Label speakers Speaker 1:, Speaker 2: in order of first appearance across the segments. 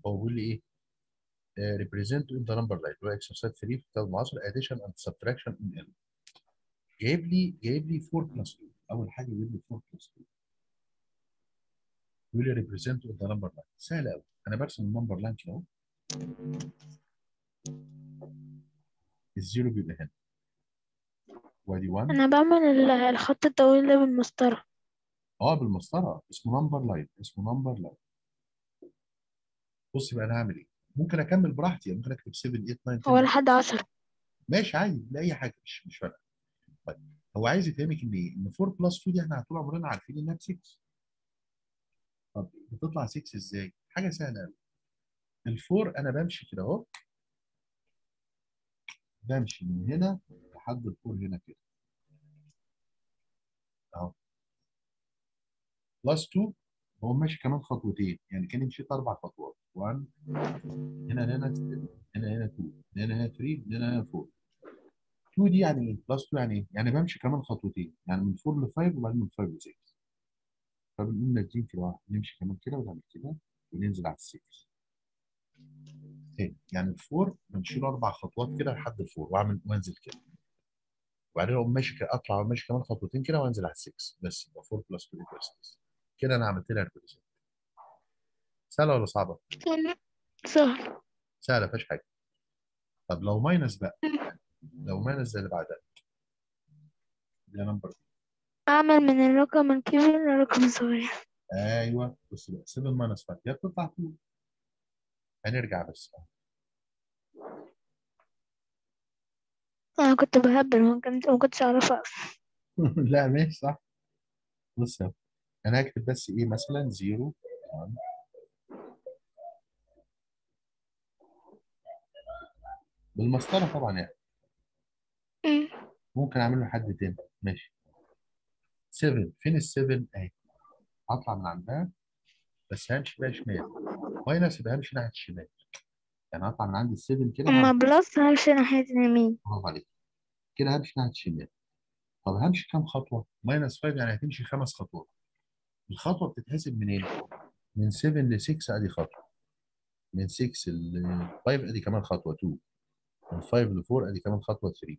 Speaker 1: هو بيقول لي ايه؟ represent in the number line اللي هو exercise 3 في كتاب المعاصر addition and subtraction in L. جايب لي 4 plus 2. اول حاجه جايب لي 4 plus 2. بيقول لي represent in the number line. سهل قوي. انا برسم النمبر لاين كده اهو. الزيرو بيبقى هنا وادي 1.
Speaker 2: انا بعمل الخط الطويل ده بالمسطرة.
Speaker 1: اه بالمسطره، اسمه نمبر لاين، اسمه نمبر لاين. بص بقى انا هعمل ايه؟ ممكن اكمل براحتي، يعني ممكن اكتب 7 8 9
Speaker 2: هو
Speaker 1: 10.
Speaker 2: لحد 10.
Speaker 1: ماشي عادي، لا اي حاجه، مش فارقه. طيب هو عايز يفهمك ان ايه؟ ان 4 بلس 2 دي احنا طول عمرنا عارفين انها 6. طب بتطلع 6 ازاي؟ حاجه سهله قوي. الفور انا بمشي كده اهو، بمشي من هنا لحد الفور هنا كده اهو. بلس 2 هو ماشي كمان خطوتين، يعني كان مشيت 4 خطوات. 1 هنا هنا 2 هنا هنا 2 هنا هنا 3 هنا هنا 4. 2 دي يعني ايه؟ بلس 2 يعني ايه؟ يعني بمشي كمان خطوتين، يعني من 4 ل 5 وبعدين من 5 ل 6. فبنقوم نازلين كده واحد، نمشي كمان كده ونعمل كده وننزل على ال 6 تاني. يعني الفور بمشي له 4 خطوات كده لحد الفور واعمل وانزل كده، وبعدين اقوم ماشي كده، اطلع وماشي كمان خطوتين كده وانزل على ال 6. بس يبقى 4 بلس 2 equals 6. كده انا عملت لها ريبريزنت. سهله ولا صعبه؟
Speaker 2: سهل.
Speaker 1: سهله، ما فيهاش حاجه. طب لو ماينس بقى، لو ماينس زي اللي بعدها، ده نمبر.
Speaker 2: اعمل من الرقم الكبير للرقم الصغير.
Speaker 1: ايوه بص بقى، 7 ماينس 5 هي بتطلع 2. هنرجع بس.
Speaker 2: انا كنت بهبل، ما كنتش اعرفها.
Speaker 1: لا ماشي صح. بص يا، انا هكتب بس ايه مثلا 0 1. بالمسطره طبعا يعني.
Speaker 2: أمم.
Speaker 1: ممكن اعمل له حد تاني. ماشي. 7 فين ال 7 اهي. هطلع من عندها بس همشي بقى شمال. ماينس يبقى همشي ناحيه الشمال. يعني هطلع من عند ال 7 كده
Speaker 2: اما
Speaker 1: هعمل.
Speaker 2: بلس همشي ناحية اليمين.
Speaker 1: برافو عليك. كده همشي ناحيه الشمال. طب همشي كام خطوه؟ ماينس 5 يعني هتمشي 5 خطوات. الخطوه بتتحسب منين؟ من 7 ل 6 ادي خطوه. من 6 ل 5 ادي كمان خطوه 2. من 5 ل 4 ادي كمان خطوه 3.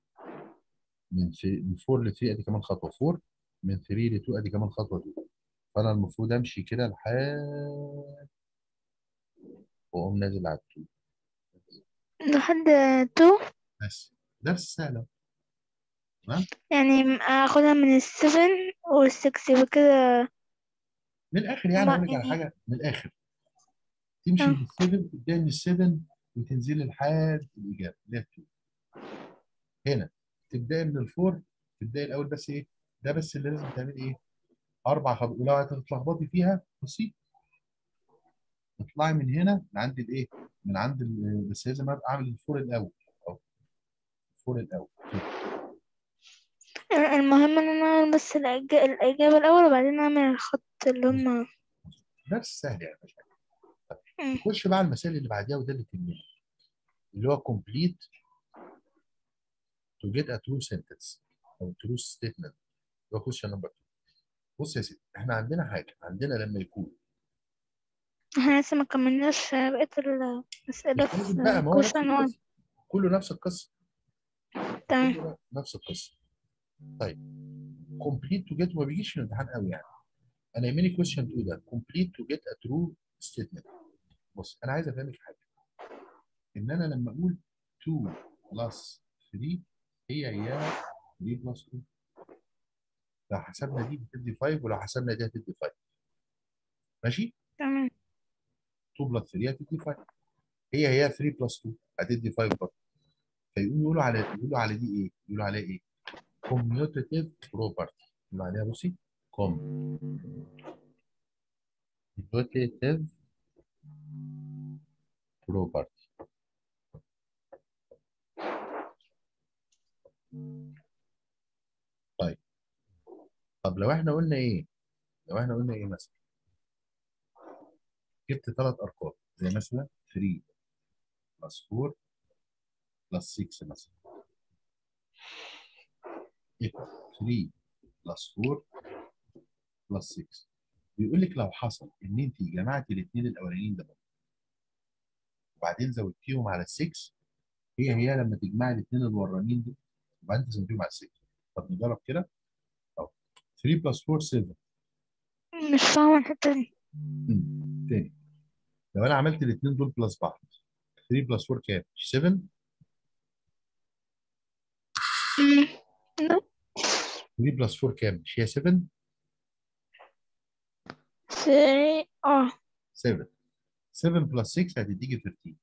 Speaker 1: من 4 ل 3 ادي كمان خطوه 4. من 3 ل 2 ادي كمان خطوه 2. فانا المفروض امشي كده لحد واقوم نازل على 2.
Speaker 2: لحد 2.
Speaker 1: بس درس سهل أهو. تمام.
Speaker 2: يعني اخدها من السفن والسكس وكده.
Speaker 1: من الاخر يعني
Speaker 2: ما
Speaker 1: اقول لك على
Speaker 2: يعني.
Speaker 1: حاجه من الاخر. تمشي
Speaker 2: اه.
Speaker 1: بالسيفن، تبداي من السيفن وتنزلي لحد الاجابه اللي هي 2. هنا تبداي من الفور. تبداي الاول بس ايه؟ ده بس اللي لازم تعملي ايه؟ 4 خطوات، ولو هتتلخبطي فيها بسيط. اطلعي من هنا من عند الايه؟ من عند بس لازم ابقى اعمل الفور الاول. او الفور الاول كده.
Speaker 2: المهم ان انا اعمل بس الاجابة الاول وبعدين اعمل الخط اللي هما.
Speaker 1: درس سهل يعني مش حاجه. طيب،
Speaker 2: أمم.
Speaker 1: نخش بقى على المسائل اللي بعديها وده اللي تهمنا، اللي هو complete to get a true sentence او true statement. اللي هو question number 2. بص يا سيدي، احنا عندنا حاجه، عندنا لما يكون.
Speaker 2: احنا لسه ما كملناش بقية الأسئلة
Speaker 1: مش لازم
Speaker 2: في
Speaker 1: بقى، ما هو نفس
Speaker 2: question 1.
Speaker 1: القصه. كله نفس القصه.
Speaker 2: تمام.
Speaker 1: كله نفس القصه. طيب complete to get ما بيجيش في الامتحان قوي يعني. انا يهمني question 2 ده complete to get a true statement. بص انا عايز افهمك حاجه، ان انا لما اقول 2 بلس 3 هي 3 بلس 2. لو حسبنا دي بتدي 5 ولو حسبنا دي هتدي 5. ماشي.
Speaker 2: تمام.
Speaker 1: 2 بلس 3 هتدي 5. هي 3 بلس 2 هتدي 5 برضه. فيقوموا يقولوا على دي ايه؟ يقولوا عليها ايه؟ commutative property. يقولوا عليها بصي commutative property. طيب. طب لو احنا قلنا ايه؟ لو احنا قلنا ايه مثلا؟ جبت 3 ارقام زي مثلا 3 بلس 4 بلس 6 مثلا equal 3 بلس 4 بلس 6. بيقول لك لو حصل ان انت جمعتي الاثنين الاولانيين ده، وبعدين زودتيهم على ال 6 هي لما تجمعي الاثنين الورانيين دول وبعدين تزوديهم على ال 6. طب نجرب كده اهو 3 بلس 4 7.
Speaker 2: مش فاهمة الحتة دي.
Speaker 1: تاني لو انا عملت الاثنين دول بلس بعض 3 بلس 4 كام؟ 7.
Speaker 2: مم. لا.
Speaker 1: 3 بلس 4 كام؟ مش هي 7؟
Speaker 2: 3
Speaker 1: 7. 7 بلس 6 هتديكي 13.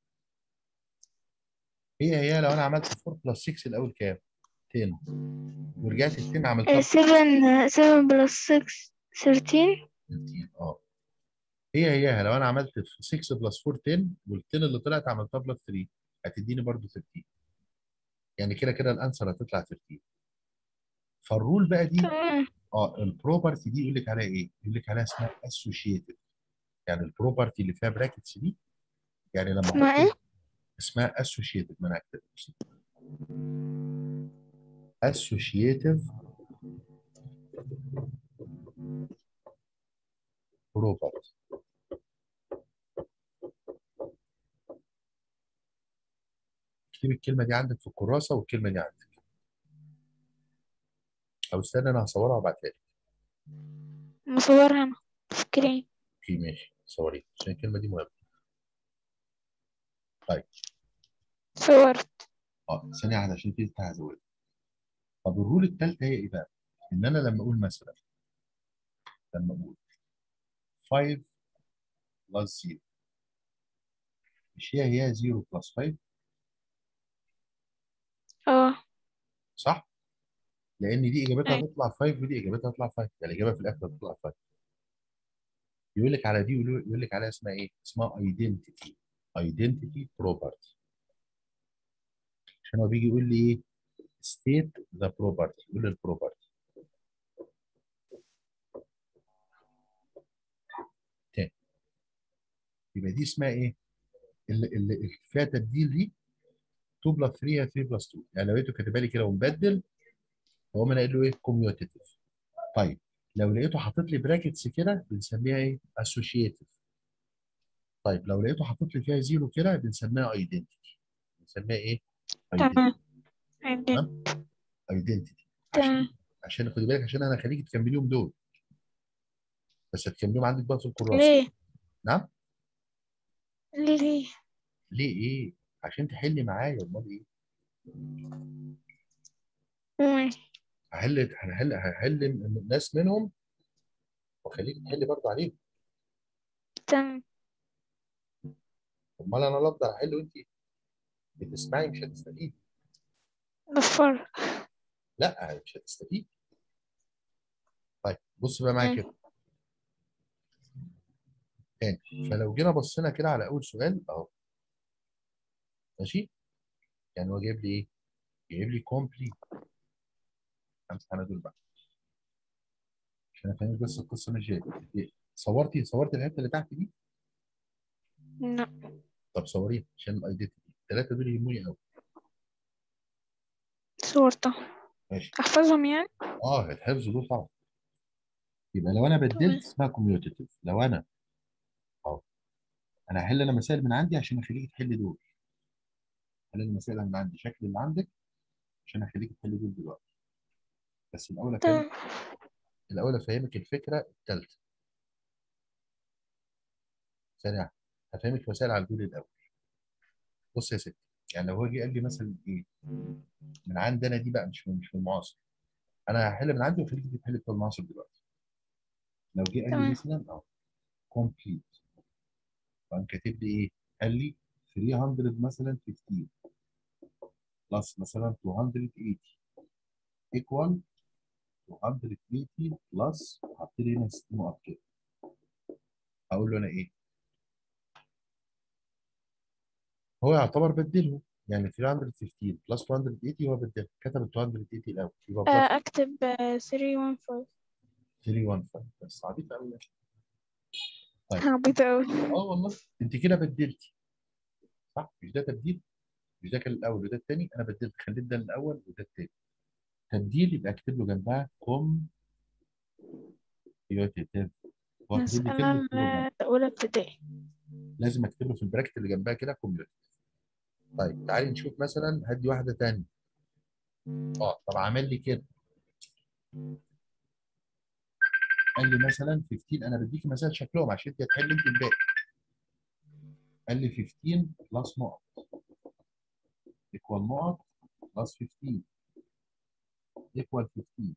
Speaker 1: هي لو انا عملت 4 بلس 6 الاول كام؟ 10. ورجعت ال 10 عملتها
Speaker 2: 7 بلس 6 13.
Speaker 1: 13. اه هي لو انا عملت 6 بلس 4 10 وال 10 اللي طلعت عملتها بلس 3 هتديني برضو 13. يعني كده كده الانسر هتطلع 13. فالرول بقى دي
Speaker 2: تمام.
Speaker 1: البروبرتي دي يقول لك عليها ايه؟ يقول لك عليها اسمها اسوشيتد. يعني البروبرتي اللي فيها براكتس دي يعني لما
Speaker 2: اسمها
Speaker 1: احط
Speaker 2: ايه؟
Speaker 1: اسمها اسوشيتد. ما انا هكتب اسوشيتيف بروبرتي. اكتب الكلمه دي عندك في الكراسه والكلمه دي عندك، او استنى انا هصورها وابعتها لك.
Speaker 2: مصورها انا سكرين.
Speaker 1: اوكي ماشي صوري عشان الكلمه دي مهمه. طيب
Speaker 2: صورت.
Speaker 1: ثانيه واحده عشان في بتاع هزود. طب الرول الثالثه هي ايه بقى؟ ان انا لما اقول مثلا لما اقول 5 بلس 0 مش هي 0 بلس 5
Speaker 2: اه.
Speaker 1: صح؟ لان دي اجابتها
Speaker 2: أي.
Speaker 1: هتطلع 5 ودي اجابتها هتطلع 5 يعني الاجابه في الاخر هتطلع 5. يقول لك على دي يقول لك عليها اسمها ايه؟ اسمها ايدنتيتي. ايدنتيتي بروبرتي. عشان هو بيجي يقول لي ايه؟ ستيت ذا بروبرتي. يقول البروبرتي تاني. يبقى دي اسمها ايه؟ اللي فيها تبديل دي 2 بلس 3 هي 3 بلس 2. يعني لو لقيته كاتبها لي كده ومبدل فهو انا قايل له ايه؟ كوميوتيتيف. طيب لو لقيته حاطط لي براكتس كده بنسميها ايه؟ اسوشيتيف. طيب لو لقيته حاطط لي فيها زيرو كده بنسميها ايدنتيتي. بنسميها ايه؟ ايدنتيتي.
Speaker 2: تمام. عندي.
Speaker 1: تمام؟ ايدنتيتي.
Speaker 2: تمام.
Speaker 1: عشان خدي بالك عشان انا هخليك تكمليهم دول بس هتكمليهم عندك بقى في الكراسه.
Speaker 2: ليه؟
Speaker 1: نعم؟
Speaker 2: ليه؟
Speaker 1: ليه ايه؟ عشان تحلي معايا امال ايه؟
Speaker 2: ماشي.
Speaker 1: هحل ناس منهم واخليك تحلي برضه عليهم.
Speaker 2: تمام.
Speaker 1: امال انا لا افضل احل وانت بتسمعي مش هتستفيدي.
Speaker 2: بفر.
Speaker 1: لا مش هتستفيدي. طيب بص بقى معايا كده تاني. فلو جينا بصينا كده على اول سؤال اهو ماشي. يعني هو جايب لي ايه؟ جايب لي كومبليت. امسح انا دول بقى عشان افهمك بس القصه مش جايه. صورتي الحته اللي تحت دي.
Speaker 2: لا.
Speaker 1: طب صوريها عشان الايدنتي الثلاثه دول يهموني قوي.
Speaker 2: صورته.
Speaker 1: ماشي.
Speaker 2: احفظهم يعني.
Speaker 1: هتحفظوا دول طبعا. يبقى لو انا بدلت
Speaker 2: تمام.
Speaker 1: اسمها كوميوتيتيف. لو انا اهو انا هحل انا مسائل من عندي عشان اخليك تحل دول. هحل المسائل من عندي شكل اللي عندك عشان اخليك تحل دول دلوقتي. بس
Speaker 2: تمام.
Speaker 1: الاول افهمك الفكره الثالثه. ثانيه واحدة. هفهمك مسائل على الجول الاول. بص يا ستي. يعني لو هو جه قال لي مثلا ايه من عندنا دي بقى مش من المعاصر. انا هحل من عندي واخليك تحل بتوع المعاصر دلوقتي. لو جه قال لي
Speaker 2: تمام.
Speaker 1: مثلا اهو كومبليت فقام كاتب لي ايه؟ قال لي 300 مثلا 15 بلس مثلا 280 ايكوال 280 بلس وحط لي هنا 6 نقط كده. هقول له انا ايه؟ هو يعتبر بدله. يعني 315 بلس 280 هو بدل كتب ال 280 الاول يبقى بلس
Speaker 2: اكتب 315.
Speaker 1: 315 بس عبيط قوي. طيب
Speaker 2: عبيطة اوي.
Speaker 1: والله انت كده بدلتي صح؟ مش ده تبديل؟ مش ده كان الاول وده الثاني؟ انا بدلت خليت ده الاول وده الثاني. تبديل يبقى اكتب له جنبها كوميوتيتيف. هو كاتب لي
Speaker 2: مسألة
Speaker 1: كلمه بروبر.
Speaker 2: الأولى ابتدائي.
Speaker 1: لازم اكتب له في البراكت اللي جنبها كده كوميوتيتيف. طيب تعالي نشوف مثلا، هدي واحده ثانيه. طب عمل لي كده، قال لي مثلا 15. انا بديكي مثلا شكلهم عشان انت هتحل انت الباقي. قال لي 15 بلس نقط ايكوال نقط بلس 15 ايكوال 15.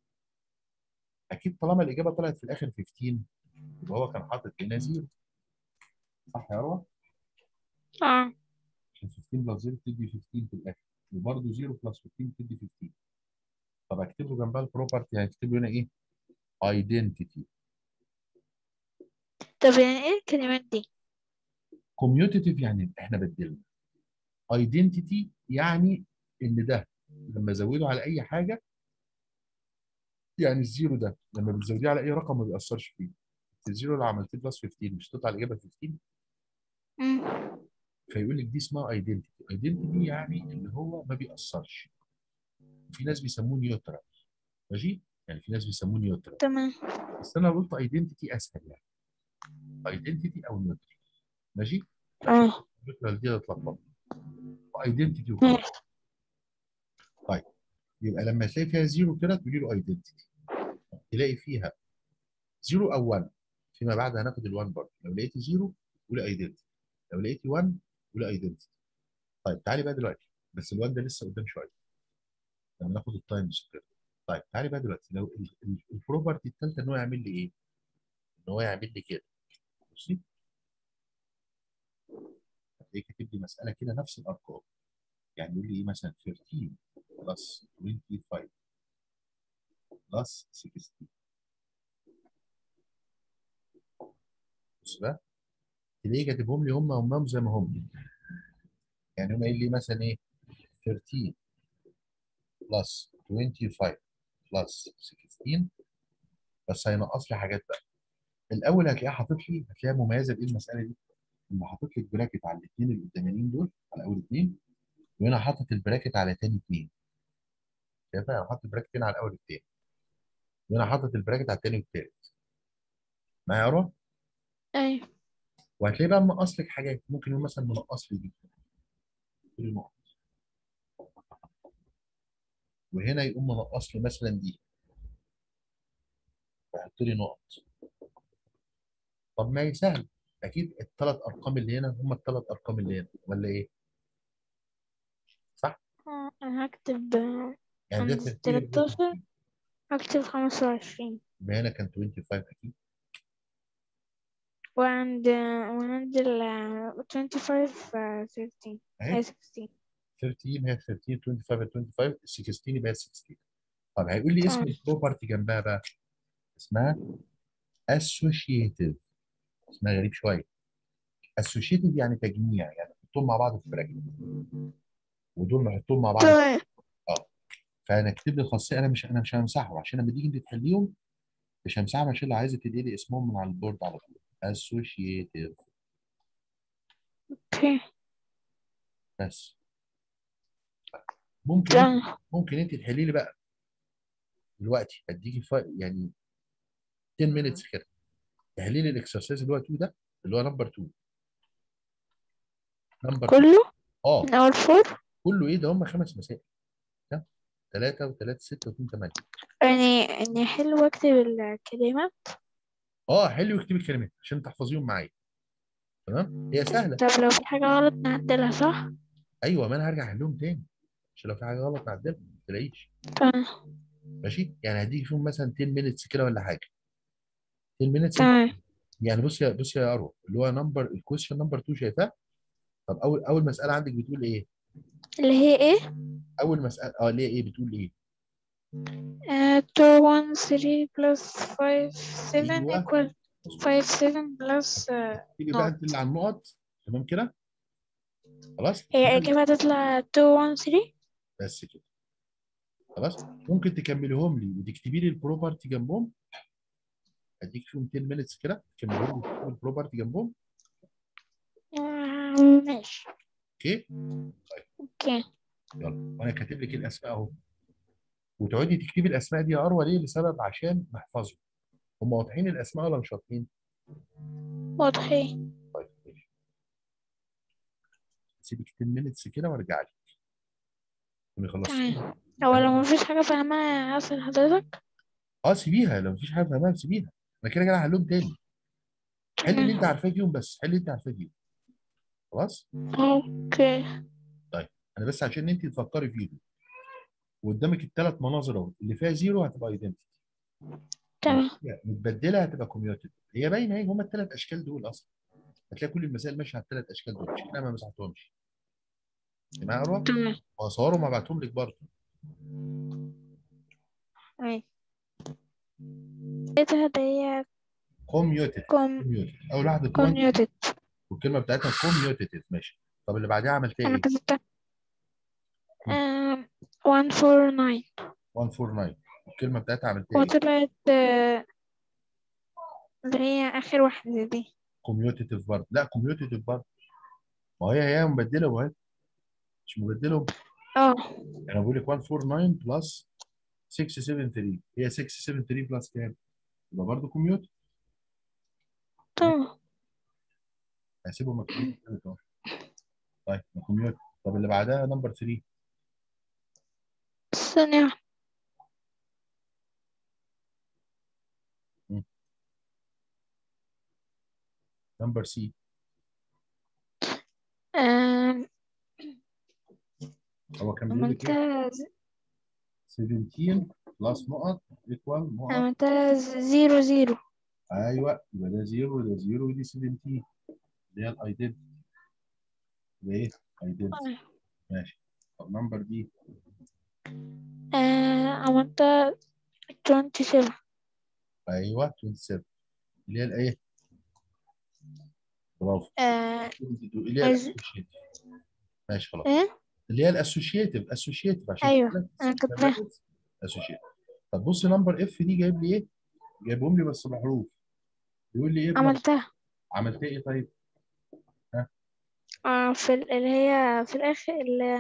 Speaker 1: اكيد طالما الاجابه طلعت في الاخر 15 يبقى هو كان حاطط هنا 0. صح يا روى؟
Speaker 2: اه
Speaker 1: عشان 15 بلس 0 بتدي 15 في الاخر، وبرده 0 بلس 15 بتدي 15. طب اكتب له جنبها البروبرتي، هكتب له هنا ايه؟ ايدنتيتي.
Speaker 2: طب يعني ايه الكلمات دي؟
Speaker 1: كوميوتيتيف يعني احنا بدلنا. ايدنتيتي يعني ان ده لما ازوده على اي حاجه، يعني الزيرو ده لما بتزوديه على اي رقم ما بيأثرش فيه. الزيرو اللي عملتيه بلس 15 مش تطلع الاجابه 15؟
Speaker 2: مم.
Speaker 1: فيقول لك دي اسمها ايدنتيتي. ايدنتيتي يعني اللي هو ما بيأثرش. في ناس بيسموه نيوترال. ماشي؟ يعني في ناس بيسموه نيوترال،
Speaker 2: تمام.
Speaker 1: بس انا قلت ايدنتيتي اسهل يعني. ايدنتيتي او نيوترال. ماشي؟ عشان
Speaker 2: اه
Speaker 1: نيوترال دي هتتلخبط. ايدنتيتي وخلاص.
Speaker 2: ماشي.
Speaker 1: طيب يبقى لما تلاقي فيها زيرو كده تقولي له ايدنتيتي. تلاقي فيها زيرو او 1 فيما بعد هناخد ال1 برضه. لو لقيتي زيرو قولي ايدنتيتي، لو لقيتي 1 قولي ايدنتيتي. طيب تعالي بقى دلوقتي، بس ال1 ده لسه قدام شويه لما ناخد التايمز كده. طيب تعالي بقى دلوقتي، لو البروبرتي الثالثه ان هو يعمل لي ايه؟ ان هو يعمل لي كده. بصي هتلاقيه كاتب لي مساله كده نفس الارقام. يعني يقول لي ايه مثلا 13 بلس 25 بلس 16. بص بقى تلاقيه كاتبهم لي هم زي ما هم. يعني هم قايل لي مثلا ايه؟ 13 بلس 25 بلس 16، بس هينقص لي حاجات بقى. الاول هتلاقيها حاطط لي، هتلاقيها مميزه بايه المساله دي؟ انه حاطط لك براكت على الاثنين اللي قدامانيين دول، على اول اثنين، وهنا حاطط البراكت على ثاني اثنين. شايفها؟ انا حاطط البراكت هنا على اول اثنين، وهنا حاطط البراكت على الثاني والثالث. معايا يا رب؟
Speaker 2: ايوه.
Speaker 1: وهتلاقي بقى منقص لك حاجات. ممكن يقول مثلا منقص لي دي كل نقط، وهنا يقوم منقص لي مثلا دي ويحط لي نقط. طب ما هي سهل، اكيد الثلاث ارقام اللي هنا هم الثلاث ارقام اللي هنا، ولا ايه؟ صح؟
Speaker 2: انا هكتب
Speaker 1: يعني ده
Speaker 2: عند
Speaker 1: ترتيب وده
Speaker 2: 13.
Speaker 1: ترتيب.
Speaker 2: هكتب 25.
Speaker 1: يبقى هنا كان 25 اكيد.
Speaker 2: وعند ال 25 13
Speaker 1: اهي
Speaker 2: أي 16.
Speaker 1: 13 هي 13، 25 25، 16 يبقى 16. طب هيقول لي اسم
Speaker 2: تمام.
Speaker 1: البروبرتي جنبها بقى، اسمها associative. اسمها غريب شويه. associative يعني تجميع، يعني نحطهم مع بعض في براكت، ودول نحطهم مع بعض.
Speaker 2: تمام.
Speaker 1: اه فهنكتب لي الخاصيه. انا مش همسحهم عشان لما تيجي انت تحليهم مش همسحهم، عشان لو عايزه تدي لي اسمهم من على البورد على طول. associative
Speaker 2: اوكي.
Speaker 1: بس. ممكن انت
Speaker 2: تمام.
Speaker 1: ممكن انت تحلي لي بقى دلوقتي. هديكي يعني 10 minutes كده تحلي لي الاكسرسايز اللي هو 2 ده، اللي هو نمبر 2. نمبر 2.
Speaker 2: كله
Speaker 1: اه
Speaker 2: من أول 4.
Speaker 1: كله ايه ده؟ هم 5 مسائل. 3 و3 6 و2 8.
Speaker 2: يعني حلو أكتب الكلمات.
Speaker 1: اه حلو، واكتبي الكلمات عشان تحفظيهم معايا. تمام، هي سهله.
Speaker 2: طب لو في حاجة غلط نعدلها صح؟
Speaker 1: ايوه، ما انا هرجع احلهم تاني عشان لو في حاجه غلط نعدلها ما تلاقيش.
Speaker 2: تمام.
Speaker 1: ماشي، يعني هديك فيهم مثلا 10 minutes كده ولا حاجه. 10 minutes انت.
Speaker 2: تمام.
Speaker 1: يعني بص يا اروى، اللي هو الكويشن نمبر 2 شايفاه؟ طب اول مساله عندك بتقول ايه؟
Speaker 2: اللي هي ايه؟
Speaker 1: اول مساله ليه ايه بتقول ايه؟
Speaker 2: 2 1 3 plus 5 7
Speaker 1: ايوه
Speaker 2: equal
Speaker 1: مظبوط.
Speaker 2: 5 7 plus
Speaker 1: اكتبي بقى
Speaker 2: not.
Speaker 1: انت اللي على النقط. تمام كده. خلاص
Speaker 2: هي
Speaker 1: اسمها
Speaker 2: الإجابة هتطلع 2 1 3.
Speaker 1: بس كده. خلاص ممكن تكمليهم لي وتكتبي لي البروبرتي جنبهم. اديك فيهم 10 minutes كده تكمليهم لي وتكتبي البروبرتي جنبهم.
Speaker 2: ماشي.
Speaker 1: اوكي. طيب
Speaker 2: اوكي.
Speaker 1: يلا، وانا كاتب لك الاسماء اهو. وتقعدي تكتبي الاسماء دي يا اروى ليه؟ لسبب عشان نحفظهم. هم واضحين الاسماء ولا مش واضحين؟
Speaker 2: واضحين.
Speaker 1: طيب ماشي. هسيبك 10 minutes كده وارجع لك. خلصتي؟
Speaker 2: تمام. هو لو مفيش حاجة فاهمها أسأل حضرتك؟
Speaker 1: اه سيبيها، لو مفيش حاجه فاهمها سيبيها. انا كده كده هحلهم تاني. حل اللي انت
Speaker 2: تمام.
Speaker 1: عارفاه فيهم، بس حل اللي انت عارفاه فيهم. خلاص؟
Speaker 2: اوكي.
Speaker 1: طيب انا بس عشان انت تفكري فيهم، وقدامك الثلاث مناظر اهو، اللي فيها زيرو هتبقى ايدنتي،
Speaker 2: تمام.
Speaker 1: متبدله هتبقى كوميوتد. هي باينه اهي، هم الثلاث اشكال دول اصلا. هتلاقي كل المسائل ماشيه على الثلاث اشكال دول، مش كده؟ ما مسحتهمش. معايا اروح
Speaker 2: تمام.
Speaker 1: واصورهم وابعتهم لك برضه.
Speaker 2: تمام. لقيتها اللي هي
Speaker 1: كوميوتد.
Speaker 2: كوم
Speaker 1: كوميوتد اول واحده كومن،
Speaker 2: كوميوتد.
Speaker 1: والكلمه بتاعتها كوميوتيتيف. ماشي. طب اللي بعدها عملتها
Speaker 2: أنا
Speaker 1: ايه؟
Speaker 2: كتبتها 149
Speaker 1: 149. الكلمه بتاعتها عملتها ايه؟
Speaker 2: وطلعت اللي هي آخر واحدة دي.
Speaker 1: كوميوتيتيف برضه. لا كوميوتيتيف برضه، ما هي مبدله وهي مش مبدله.
Speaker 2: اه.
Speaker 1: انا بقول لك 149 بلس 673، هي 673 بلس كام؟ يبقى برضه كوميوت.
Speaker 2: تمام.
Speaker 1: هسيبهم مكتوبين كده اهو. طيب كوميوت. طب اللي بعدها نمبر 3.
Speaker 2: ثانية.
Speaker 1: نمبر سي.
Speaker 2: آم،
Speaker 1: هو كان بيقول لك ايه؟
Speaker 2: عملتها
Speaker 1: 17 بلس نقط ايكوال نقط.
Speaker 2: عملتها 0 0.
Speaker 1: ايوه يبقى ده 0 وده 0 ودي 17 اللي هي الايدنتي. ده ايه؟ ايدنتي. ماشي. طب نمبر دي.
Speaker 2: عملتها 27.
Speaker 1: ايوه 27 اللي هي الايه؟ برافو.
Speaker 2: آه
Speaker 1: 22 اللي هي
Speaker 2: عايز
Speaker 1: الاسوشيتيف. ماشي خلاص.
Speaker 2: ايه.
Speaker 1: اللي هي الاسوشيتيف، اسوشيتيف عشان
Speaker 2: ايوه
Speaker 1: براكتس.
Speaker 2: انا كاتباها.
Speaker 1: اسوشيتيف. طب بص نمبر اف دي جايب لي ايه؟ جايبهم لي بس بحروف. بيقول لي ايه بلس.
Speaker 2: عملتها
Speaker 1: عملت ايه طيب؟ ها؟
Speaker 2: في اللي هي في الاخر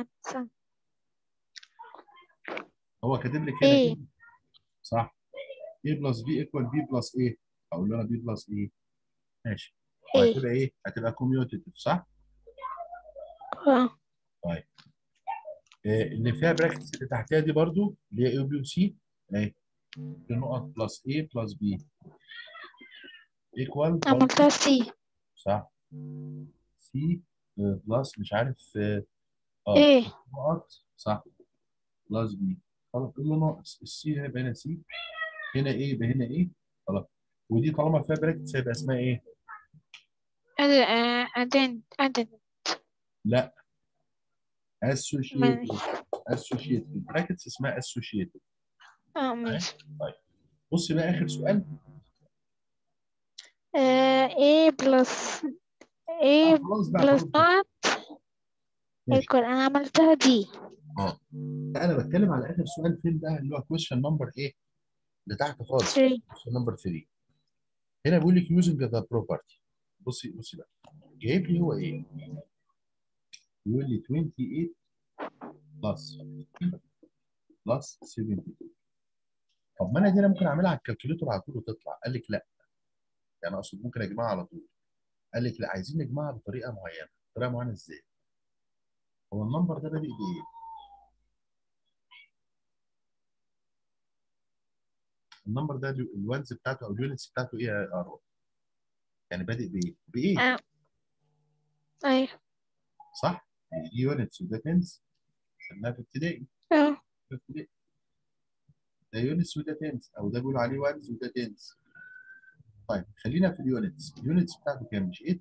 Speaker 1: هو كاتب لك هنا
Speaker 2: ايه.
Speaker 1: ايه؟ صح. A بلس B ايكوال B بلس A. اقول له انا B بلس A. ماشي.
Speaker 2: ايه.
Speaker 1: وهتبقى ايه؟ هتبقى كوميوتيتيف صح؟
Speaker 2: اه.
Speaker 1: طيب اللي فيها براكتس اللي تحتها دي برضو اللي هي A وB وC اهي. دي نقط بلس A بلس B ايكوال برضو.
Speaker 2: عملتها سي.
Speaker 1: صح. C بلس مش عارف
Speaker 2: ايه.
Speaker 1: نقط صح بلس B. خلاص كله ناقص السي هيبقى هنا سي، هنا ايه يبقى هنا ايه. خلاص. ودي طالما فيها براكتس هيبقى اسمها ايه؟
Speaker 2: ادن.
Speaker 1: لا associated.
Speaker 2: ماشي.
Speaker 1: associated البراكتس اسمها associated.
Speaker 2: اه ماشي.
Speaker 1: طيب بص بقى اخر سؤال.
Speaker 2: ايه بلس ايه
Speaker 1: خلاص بقى
Speaker 2: بلس
Speaker 1: خلاص بقى.
Speaker 2: نوت
Speaker 1: ماشي.
Speaker 2: ايكوال انا عملتها دي.
Speaker 1: اه انا بتكلم على اخر سؤال فين بقى، اللي هو كويشن نمبر ايه اللي تحت خالص.
Speaker 2: 3.
Speaker 1: كويشن نمبر 3. هنا بيقول لك يوزنج ذا بروبرتي. بصي بصي بقى، جايب لي هو ايه؟ بيقول لي 28 بلس بلس 72. طب ما انا دي انا ممكن اعملها على الكالكوليتور على طول وتطلع. قال لك لا، يعني اقصد ممكن اجمعها على طول. قال لك لا، عايزين نجمعها بطريقه معينه. طريقه معينه ازاي؟ هو النمبر ده بادئ بايه؟ النمبر ده الوانز بتاعته او اليونتس بتاعته ايه يا ارو؟ يعني بادئ بايه؟ بايه؟
Speaker 2: اه. ايوه.
Speaker 1: صح؟ يعني دي يونتس وده تنس. خدناها في ابتدائي.
Speaker 2: اه.
Speaker 1: في ابتدائي. ده يونتس وده تنس، او ده بيقولوا عليه وانز وده تنس. طيب خلينا في اليونتس. اليونتس بتاعته كام؟ مش 8؟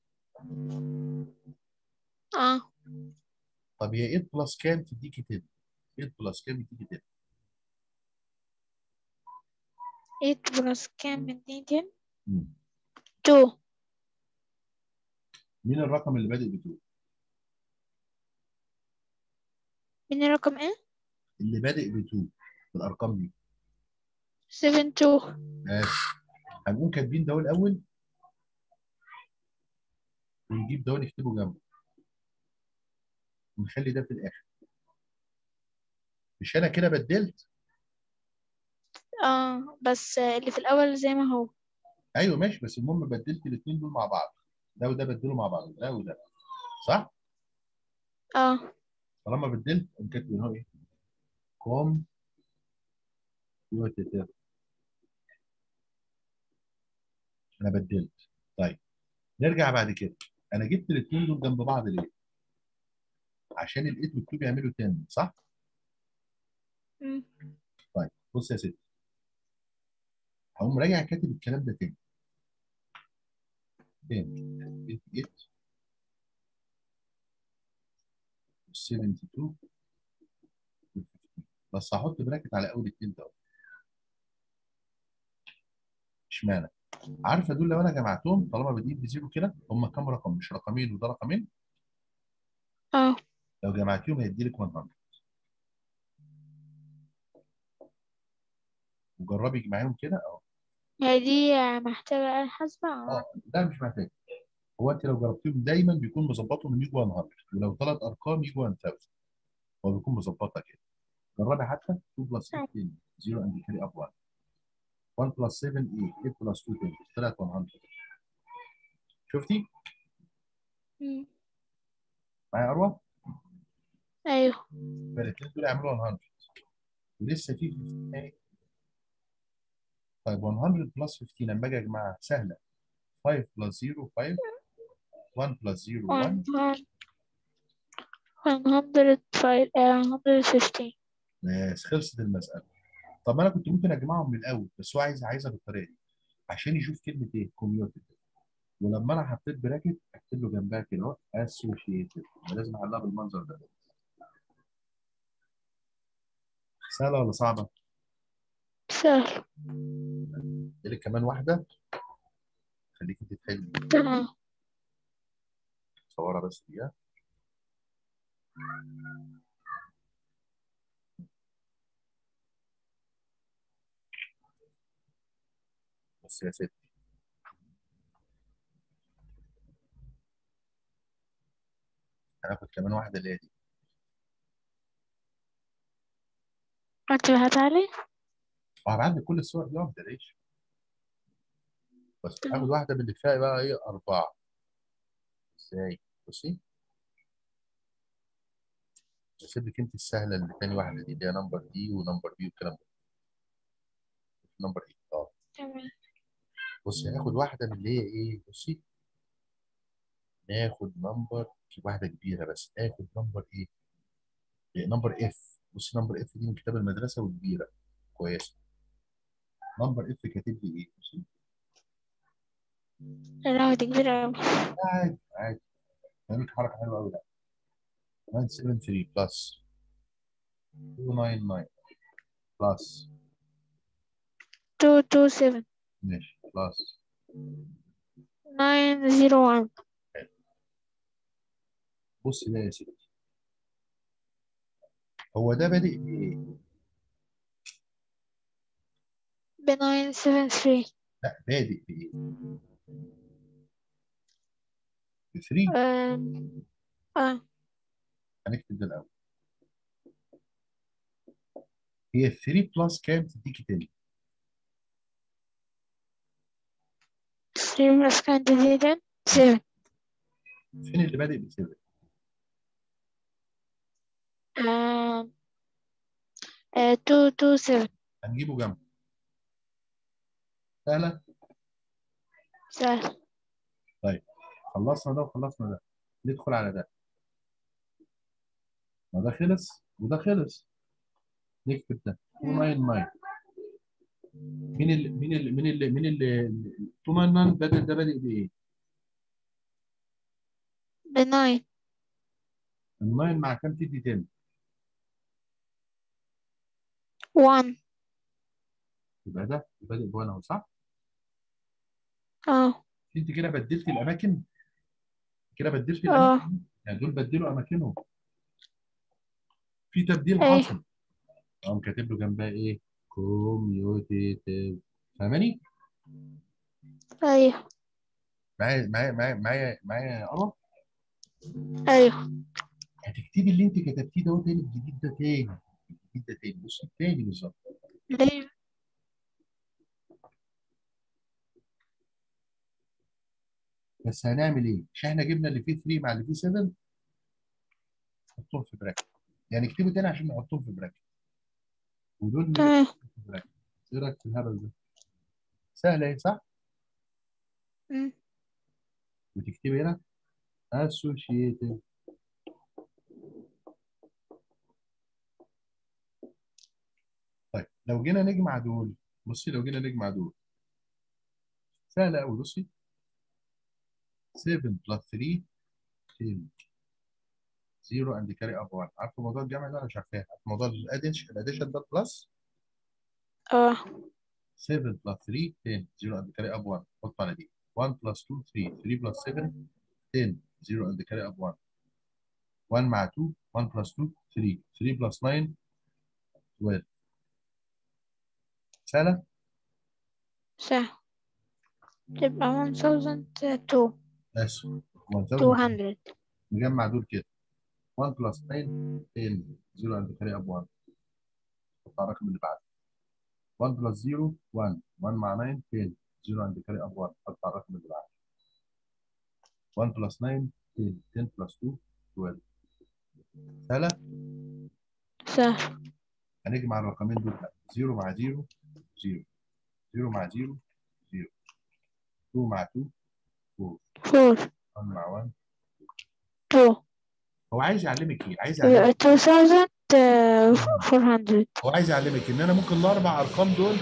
Speaker 2: اه.
Speaker 1: طب هي 8 بلس كام تديكي 10؟ 8 بلس كام يديكي 10؟
Speaker 2: 8 بلس كام من دي 10.
Speaker 1: مم.
Speaker 2: 2.
Speaker 1: مين الرقم اللي بادئ ب 2؟
Speaker 2: من الرقم ايه؟
Speaker 1: اللي بادئ ب 2 في الارقام دي.
Speaker 2: 7 2.
Speaker 1: ماشي. هنقوم كاتبين ده الاول، ونجيب ده ونكتبه جنبه، ونخلي ده في الاخر. مش انا كده بدلت؟
Speaker 2: اه بس اللي في الاول زي ما هو.
Speaker 1: ايوه ماشي، بس المهم بدلت الاثنين دول مع بعض. ده وده بدلوا مع بعض، ده وده. صح؟
Speaker 2: اه.
Speaker 1: طالما بدلت قمت كاتب ان هو ايه؟ كوميوتيتيف. انا بدلت. طيب نرجع بعد كده. انا جبت الاثنين دول جنب بعض ليه؟ عشان الايت والكيو بيعملوا 10 صح؟
Speaker 2: مم.
Speaker 1: طيب بص يا ستي، هقوم راجع كاتب الكلام ده تاني. 10 8 72 بس هحط براكت على اول اثنين ده. اشمعنى؟ عارفه دول لو انا جمعتهم طالما بادئين بزيرو كده هم كام رقم؟ مش رقمين وده رقمين.
Speaker 2: اه.
Speaker 1: لو جمعتيهم هيدي لك 100. وجربي اجمعيهم كده اهو.
Speaker 2: هي دي محتاجة آلة حاسبة
Speaker 1: اه ده مش محتاج. هو انت لو جربتيهم دايما بيكون مظبطهم ان يجوا 100 ولو ثلاث ارقام يجوا 1000. هو بيكون مظبطها كده. جربي حتى 2 بلس 8 0 اند كاري اب 1. 1 بلس 7 8 8 بلس 2 10 طلعت 100. شفتي؟
Speaker 2: مم.
Speaker 1: معايا اروى؟
Speaker 2: ايوه.
Speaker 1: فالاثنين دول يعملوا 100 ولسه في 15 تاني. طيب 100 بلس 15 لما اجي اجمعها سهله. 5 بلس 0 5 1 بلس 0
Speaker 2: 1
Speaker 1: 1.
Speaker 2: 105 115.
Speaker 1: بس خلصت المساله. طب ما انا كنت ممكن اجمعهم من الاول بس هو عايزها بالطريقه دي عشان يشوف كلمه ايه؟ كوميوتيف. ولما انا حطيت براكت اكتب له جنبها كده اهو اسوشيتد. لازم احلها بالمنظر ده. سهله ولا صعبه؟
Speaker 2: سهل.
Speaker 1: دي لك كمان واحده. خليك انت تحلي.
Speaker 2: تمام.
Speaker 1: صورها بس دي. بص يا ستي، هناخد كمان واحده اللي هي دي.
Speaker 2: انت بعتها
Speaker 1: وهبعت لك كل الصور دي واحده ليش. بس هاخد
Speaker 2: لي؟
Speaker 1: واحده من اللي فيها بقى ايه؟ اربعه. ازاي؟ بصي، هسيب لك انت السهله اللي تاني واحده دي اللي هي نمبر دي ونمبر بي والكلام ده. نمبر ايه؟ اه.
Speaker 2: تمام.
Speaker 1: بصي هاخد واحده من اللي هي ايه؟ بصي، ناخد نمبر واحده كبيره بس. ناخد نمبر ايه؟ نمبر اف. بص نمبر اف دي من كتاب المدرسه وكبيره كويسه. نمبر اف كاتب لي ايه؟ بصي
Speaker 2: لا دي كبيرة أوي.
Speaker 1: عادي عادي. هعمل حركه حلوه قوي. لا 973 بلس 299 بلس
Speaker 2: 227
Speaker 1: ماشي بلس
Speaker 2: 901.
Speaker 1: بص بقى يا سيدي، هو ده بادئ بايه؟
Speaker 2: ب 973.
Speaker 1: لا بادئ بايه؟ ب 3.
Speaker 2: أم... اه.
Speaker 1: هنكتب ده الاول. هي 3 بلس كام تديكي 10؟
Speaker 2: 3 plus كان جديدا 7.
Speaker 1: فين اللي بادئ ب 7؟
Speaker 2: أم... 227.
Speaker 1: هنجيبه جنب. سهله.
Speaker 2: سهل.
Speaker 1: طيب خلصنا ده وخلصنا ده. ندخل على ده. ما ده خلص وده خلص. نكتب ده 299. مين اللي 299 بدل ده بادئ بايه؟
Speaker 2: ب 9.
Speaker 1: ال9 مع كام تدي 10؟
Speaker 2: 1.
Speaker 1: يبقى ده بادئ ب1 اهو صح؟
Speaker 2: اه.
Speaker 1: انت كده بدلت الاماكن. كده بدلت
Speaker 2: اه.
Speaker 1: الاماكن. يعني دول بدلوا اماكنهم. في تبديل
Speaker 2: ايه.
Speaker 1: حاصل. اقوم كاتب له جنبها ايه؟ كوميوتيتيف. فاهماني؟
Speaker 2: ايوه.
Speaker 1: معايا يا قمر.
Speaker 2: ايوه.
Speaker 1: هتكتبي اللي انت كتبتيه ده تاني الجديد ده تاني. الجديد ده تاني بص تاني بالظبط.
Speaker 2: ليه؟
Speaker 1: بس هنعمل ايه؟ مش احنا جبنا اللي فيه 3 مع اللي فيه 7؟ حطهم في براكت، يعني اكتبوا تاني عشان نحطهم في براكت، ودول
Speaker 2: تمام.
Speaker 1: في براكت. ايه رايك في الهبل ده؟ سهله ايه صح؟
Speaker 2: مم.
Speaker 1: وتكتبي هنا associated. طيب لو جينا نجمع دول، بصي لو جينا نجمع دول سهله قوي. بصي 7 plus 3 10 0 and carry up 1. عارفه موضوع الجمع ده؟ انا مش عارفاه. عارفه موضوع الاديشن ده بلس
Speaker 2: اه
Speaker 1: 7 plus 3 10 0 and carry up 1. حط على دي 1 plus 2 3 3 plus 7 10 0 and carry up 1. 1 مع 2 1 plus 2 3 3 plus 9 12. سهله؟
Speaker 2: سهل. تبقى 1002.
Speaker 1: اسف 1000.
Speaker 2: 200.
Speaker 1: نجمع دول كده 1 plus 9 10 0 and carry up 1. حط على الرقم اللي بعده 1 plus 0 1 1 مع 9 10 0 and carry up 1. حط على الرقم اللي بعده 1 plus 9 10 10 plus 2 12. سهله؟
Speaker 2: سهل.
Speaker 1: هنجمع الرقمين دول بقى 0 مع 0 0 0 مع 0 0 2 مع 2 4
Speaker 2: 4.
Speaker 1: 1 مع 1.
Speaker 2: 2.
Speaker 1: هو عايز يعلمك ايه؟ عايز
Speaker 2: يبقى
Speaker 1: يعلمك
Speaker 2: 2400.
Speaker 1: هو عايز يعلمك ان انا ممكن الاربع ارقام دول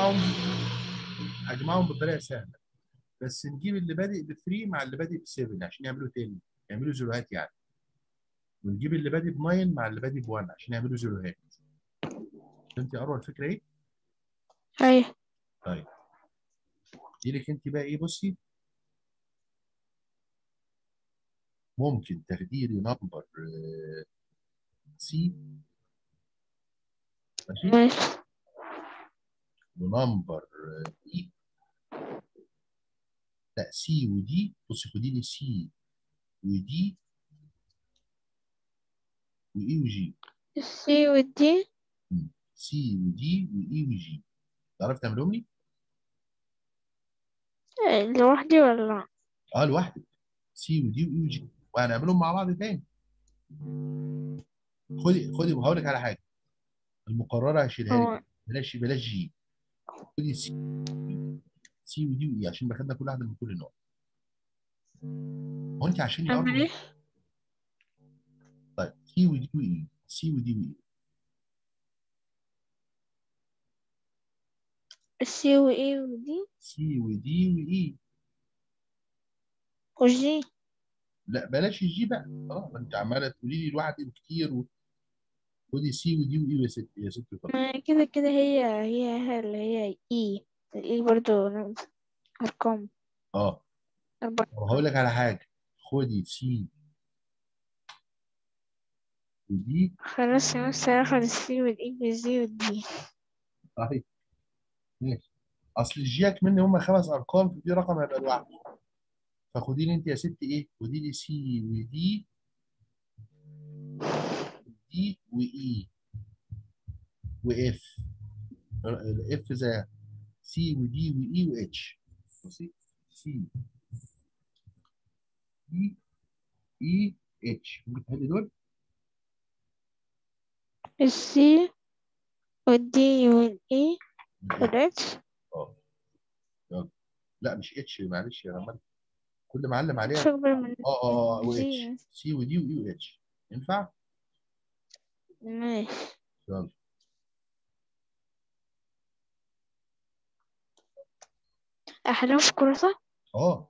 Speaker 1: اجمعهم بطريقه سهله، بس نجيب اللي بادئ ب 3 مع اللي بادئ ب 7 عشان يعملوا 10، يعملوا زيروهات يعني، ونجيب اللي بادئ ب 9 مع اللي بادئ ب 1 عشان يعملوا زيروهات. فهمتي اروى الفكره ايه؟
Speaker 2: أيوة.
Speaker 1: طيب دي لك انت بقى ايه؟ بصي ممكن تاخدي لي نمبر سي، ماشي،
Speaker 2: ماشي.
Speaker 1: ونمبر اي. لا سي ودي، بصي خدي لي سي ودي واي وجي.
Speaker 2: السي والدي.
Speaker 1: سي ودي واي وجي، تعرف تعملهم لي؟
Speaker 2: لوحدي ولا؟
Speaker 1: اه لوحدك. سي ودي واي وجي، وهنعملهم مع بعض تاني. خدي هقول لك على حاجه، المقرره هشيلها لك،
Speaker 2: هو
Speaker 1: بلاش جي. خدي سي ودي واي عشان باخدنا كل واحده من كل نوع. هو انت عشان
Speaker 2: أعمل
Speaker 1: يقرب.
Speaker 2: إيه؟
Speaker 1: طيب سي ودي واي، سي ودي واي.
Speaker 2: السي وإيه ودي
Speaker 1: سي ودي واي.
Speaker 2: وجي.
Speaker 1: لا بلاش الجي بقى، اه ما انت عماله تقولي لي لوحدي وكتير خدي سي ودي واي يا ستي يا ستي طب.
Speaker 2: ما كده كده هي اللي هي إي. الإي برضو أرقام.
Speaker 1: اه
Speaker 2: أربع
Speaker 1: طب هقول
Speaker 2: أرقام.
Speaker 1: لك على حاجه، خدي سي ودي.
Speaker 2: خلاص يا مستر، هاخد السي والإي والجي والدي.
Speaker 1: طيب ماشي، اصل الجيك مني هم 5 ارقام، ففي رقم هيبقى لوحده، فخدي لي انت يا ستي ايه؟ خدي لي سي ودي دي واي واف. الاف زي سي ودي واي واتش. بصي سي دي اي اتش، ممكن تحلي دول؟
Speaker 2: السي والدي والإي
Speaker 1: الاتش.
Speaker 2: والإتش.
Speaker 1: اه يلا. لا مش اتش معلش يا رمال، كل معلم
Speaker 2: مش
Speaker 1: عليها.
Speaker 2: أكبر من
Speaker 1: واتش،
Speaker 2: جي.
Speaker 1: سي ودي واي واتش. ينفع؟
Speaker 2: ماشي.
Speaker 1: يلا.
Speaker 2: أحلام في كراسة.
Speaker 1: اه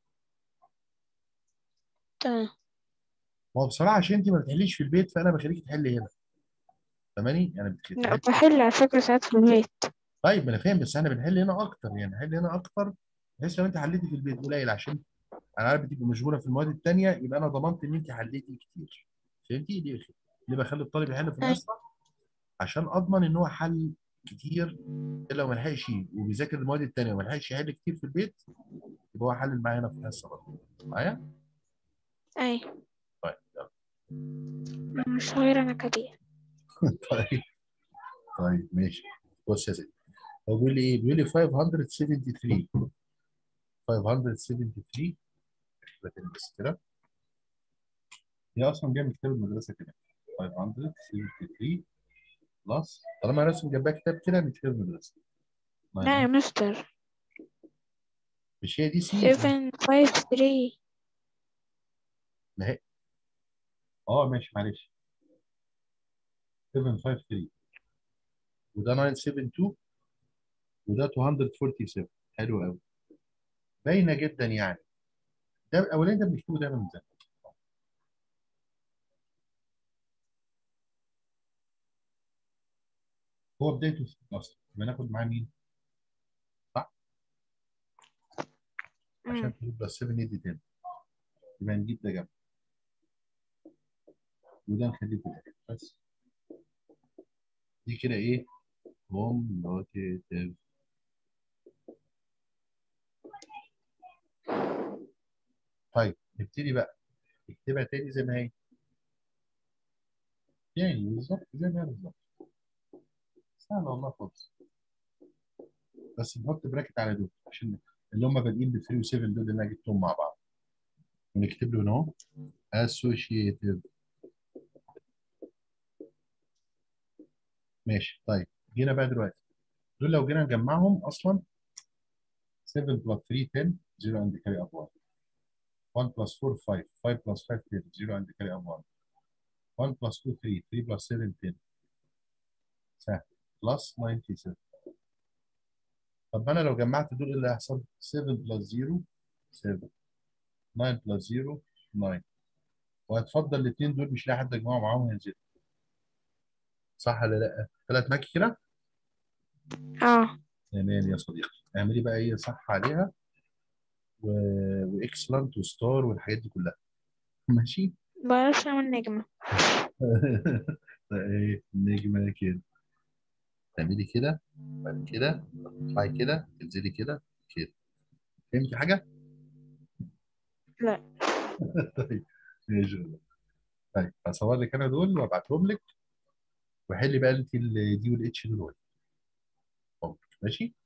Speaker 2: تمام.
Speaker 1: ما هو بصراحه عشان انت ما بتحليش في البيت فانا بخليكي تحلي هنا، فاهماني؟ يعني
Speaker 2: لا،
Speaker 1: بتحلي.
Speaker 2: بحل على فكرة ساعات في البيت.
Speaker 1: طيب ما انا فاهم، بس احنا بنحل هنا اكتر، يعني نحل هنا اكتر بحيث لو انت حليتي في البيت قليل، عشان انا عارف بتبقى مشغوله في المواد الثانيه، يبقى انا ضمنت ان انت حليتي كتير. فهمتي ليه بخلي الطالب يحل في
Speaker 2: أي.
Speaker 1: الحصه؟ عشان اضمن ان هو حل كتير، الا لو ما لحقش وبيذاكر المواد الثانيه وما لحقش يحل كتير في البيت، يبقى هو حلل معايا هنا في الحصه برضه. معايا؟
Speaker 2: أي.
Speaker 1: طيب يلا.
Speaker 2: أنا مش صغيرة، أنا كبير.
Speaker 1: طيب طيب ماشي. بص يا سيدي، هو بيقول لي ايه؟ بيقول لي 573. 573 بس كده هي اصلا جايه من كتاب المدرسه كده 573 بلس، طالما رسم جنبها كتاب كده من كتاب المدرسه.
Speaker 2: لا يا مستر.
Speaker 1: مش هي دي سي؟
Speaker 2: 753.
Speaker 1: ما هي اه ماشي معلش 753 وده 972 وده 247. حلو قوي، باينه جدا يعني. ده الاولاني ده بنكتبه دايما من زمان. هو بدايته في اصلا يبقى ناخد معاه مين؟ صح؟ عشان 2 بلس 7 يدي 10، يبقى نجيب ده جنب وده نخليه في الاخر بس. دي كده ايه؟ كومبوتيتيف. طيب نبتدي بقى نكتبها تاني زي ما هي، تاني بالظبط زي ما هي بالظبط. سهله والله خالص، بس نحط براكت على دول عشان اللي هم بادئين ب 3 و7 دول اللي انا جبتهم مع بعض، ونكتب له هنا اهو associative. ماشي طيب، جينا بقى دلوقتي دول لو جينا نجمعهم اصلا 7 بلس 3 10 0 عند كاري اب 1. 1 بلس 4 5 5 بلس 5 10 0 عند كاري اب 1. 1 بلس 2 3 3 بلس 7 10 سهل بلس 97. طب انا لو جمعت دول إيه اللي هيحصل؟ 7 بلس 0 7 9 بلس 0 9. وهتفضل الاثنين دول مش لاقي حد اجمعه معاهم ينزل. صح ولا لا؟ طلعت معاكي كده؟
Speaker 2: اه.
Speaker 1: تمام يا صديقي، اعملي بقى ايه صح عليها و... واكسلنت وستار والحاجات دي كلها. ماشي.
Speaker 2: بعرفش اعمل نجمة.
Speaker 1: ايه نجمه كده، تعملي كده بعد كده تطلعي كده تنزلي كده كده. فهمتي حاجه؟
Speaker 2: لا.
Speaker 1: طيب ماشي. طيب هصور لك انا دول وابعتهم لك، وحلي بقى انت دي والاتش دول. ماشي.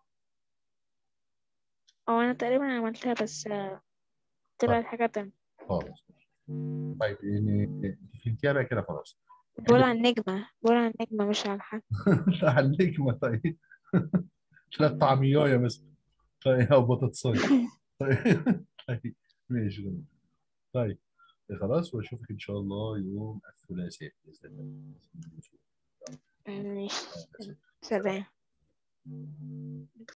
Speaker 2: او انا تقريبا عملتها بس
Speaker 1: طيب
Speaker 2: طلعت حاجة تانية.
Speaker 1: خلاص. طيب يعني انت فهمتيها بقى كده خلاص.
Speaker 2: بقول
Speaker 1: حلي
Speaker 2: عن نجمة، بقول عن نجمة مش على حاجة.
Speaker 1: لا على النجمه طيب. لا طعميايه مثلا، طيب او بطاطسايه. طيب طيب ماشي. طيب خلاص، واشوفك ان شاء الله يوم الثلاثاء باذن الله.
Speaker 2: ماشي.
Speaker 1: سلام.
Speaker 2: سلام.